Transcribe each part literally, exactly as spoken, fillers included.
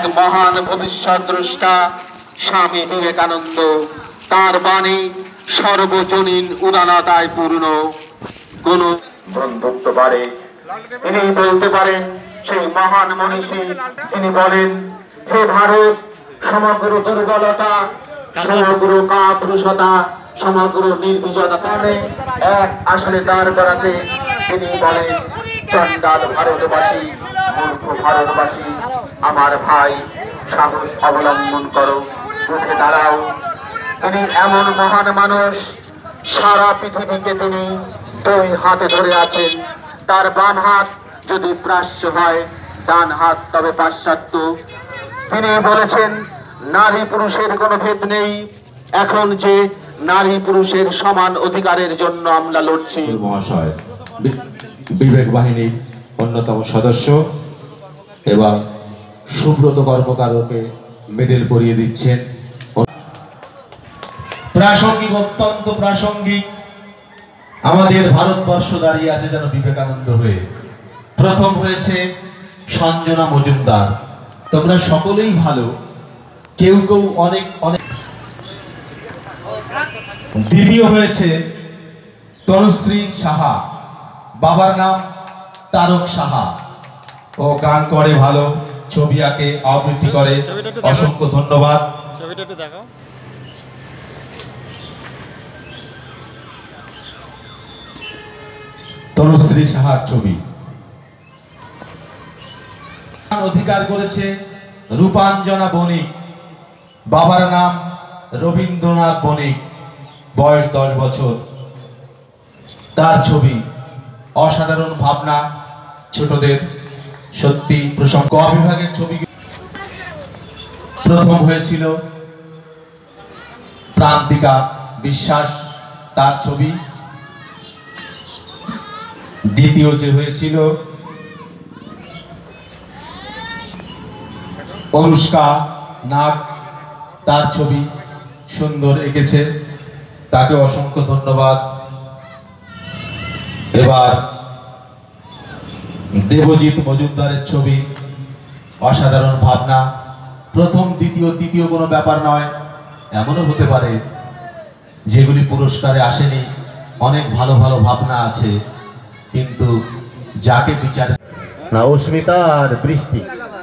মহান ভবিষ্যৎ দ্রষ্টা স্বামী বিবেকানন্দ। তার বাণী সর্বজনীন উদারতায় পূর্ণ। কোন বন্ধুত্ব বাড়ে তিনি বলতে পারেন সেই মহান মনীষী। তিনি বলেন, হে ভারত, সমগ্র দুর্বলতা, সমগ্র কাপুরুষতা, সমগ্র নির্বিজতা এক আসলে দাঁড় করাতে তিনি বলেন, চন্ডাল ভারতবাসী, মূর্খ ভারতবাসী, আমার ভাই, সাহস অবলম্বন করো, উঠে দাঁড়াও। তিনি এমন মহান মানুষ, সারা পৃথিবীকে তিনি দুই হাতে ধরে আছেন। তার বাম হাত যদি প্রাচ্য হয়, ডান হাত তবে পাশ্চাত্য। তিনি বলেছেন, নারী পুরুষের কোনো ভেদ নেই। এখন যে নারী পুরুষের সমান অধিকারের জন্য আমরা লড়ছি। মহাশয় বিবেক বাহিনীর অন্যতম সদস্য এবং সুব্রত কর্মকারকে মেডেল পরিয়ে দিচ্ছেন। প্রাসঙ্গিক, অত্যন্ত প্রাসঙ্গিক। আমাদের ভারতবর্ষ দাঁড়িয়ে আছে যেন বিবেকানন্দ হয়ে। প্রথম হয়েছে সঞ্জনা মজুমদার। তোমরা সকলেই ভালো, কেউ কেউ অনেক অনেক। দ্বিতীয় হয়েছে তনুশ্রী সাহা, বাবার নাম তারক সাহা। ও গান করে ভালো, ছবি আঁকে, আবৃত্তি করে। অসংখ্য ধন্যবাদ। ছবিটা একটু দেখাও। তনুশ্রী সাহার ছবি। অধিকার করেছে রূপাঞ্জনা বণিক, বাবার নাম রবীন্দ্রনাথ বণিক, বয়স দশ বছর। তার ছবি। অসাধারণ ভাবনা, ছোটদের সত্যি প্রশংসা। ক বিভাগের ছবি প্রথম হয়েছিল প্রান্তিকা বিশ্বাস, তার ছবি। দ্বিতীয় যে হয়েছিল অনুষ্কা নাগ, তার ছবি সুন্দর এঁকেছে, তাকে অসংখ্য ধন্যবাদ। এবার দেবজিৎ মজুমদারের ছবি। অসাধারণ ভাবনা। প্রথম, দ্বিতীয়, তৃতীয় কোনো ব্যাপার নয়। এমনও হতে পারে যেগুলি পুরস্কারে আসেনি, অনেক ভালো ভালো ভাবনা আছে, কিন্তু যাকে বিচার না। অস্মিতা আর বৃষ্টি।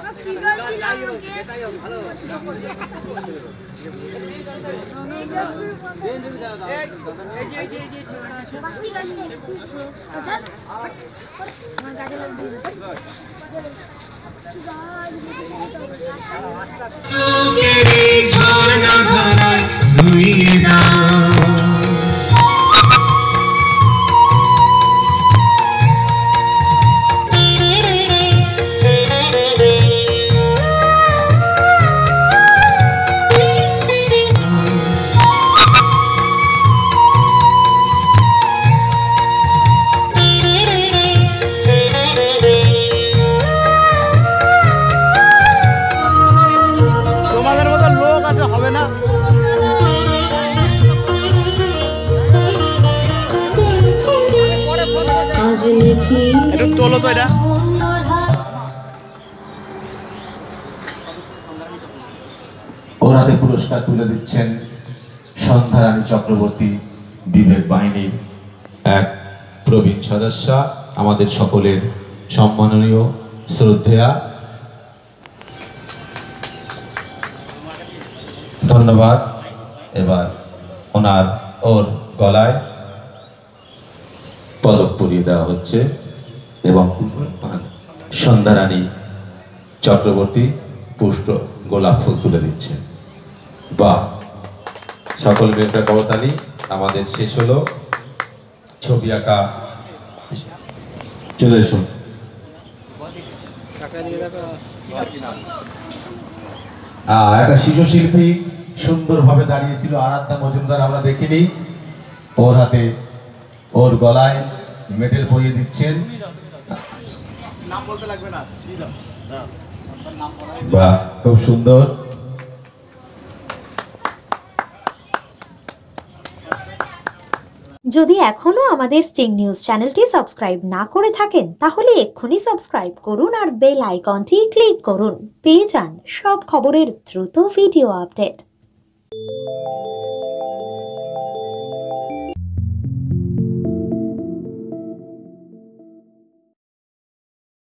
ওর হাতে পুরস্কার তুলে দিচ্ছেন সন্ধ্যারানী চক্রবর্তী, বিবেক বাহিনীর এক প্রবীণ সদস্য, আমাদের সকলের সম্মাননীয় শ্রদ্ধেয়া। ধন্যবাদ। এবার ওনার ওর গলায় পদক পরিয়ে দেওয়া হচ্ছে এবং সন্ধ্যারানী চক্রবর্তী পুষ্ট গোলাপ ফুল তুলে দিচ্ছেন। বা সকল মেয়েরা করতালি। আমাদের শেষ হলো ছবি আঁকা। চলে এসুন। একটা শিশু শিল্পী সুন্দরভাবে দাঁড়িয়েছিল, আরাধ্যা মজুমদার, আমরা দেখিনি। ওর হাতে, ওর গলায় মেডেল পরিয়ে দিচ্ছেন। বাহ, খুব সুন্দর। যদি এখনও আমাদের স্টিং নিউজ চ্যানেলটি সাবস্ক্রাইব না করে থাকেন তাহলে এক্ষুনি সাবস্ক্রাইব করুন আর বেল আইকনটি ক্লিক করুন। পেয়ে যান সব খবরের দ্রুত ভিডিও আপডেট।